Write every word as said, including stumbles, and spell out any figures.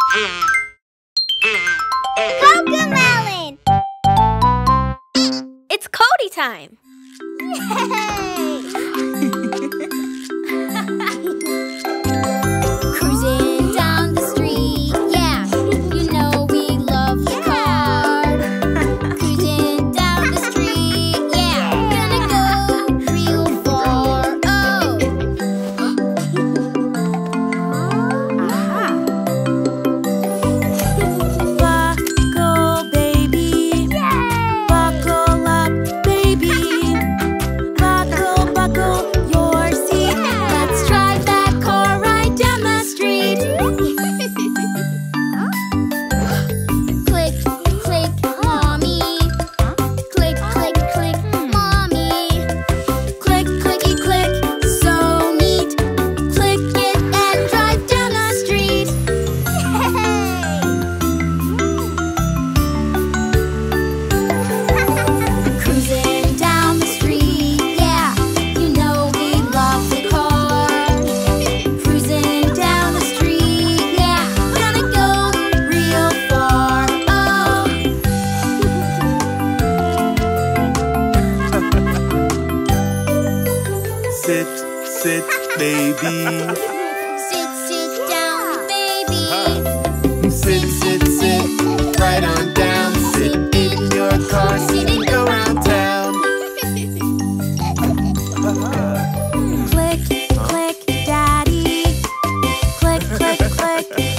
Cocomelon! It's Cody time! Cruising down the street, yeah, you know we love the car. Cruising down the street, yeah, gonna go real far. Oh! Buckle, baby. Buckle up, baby. Buckle, buckle your seat. Let's drive that car right down the street. Click, click, mommy. Click, click, click, mommy. Click, clicky, click, so neat. Click it and drive down the street. Cruising down the street, yeah, you know we love the car. Cruising down the street, yeah, gonna go real far. Oh! Sit, sit, baby. Sit, sit down, baby. Sit, sit, sit, right on down. Sit in your car, sit and go round town. Click, click, daddy. Click, click, click,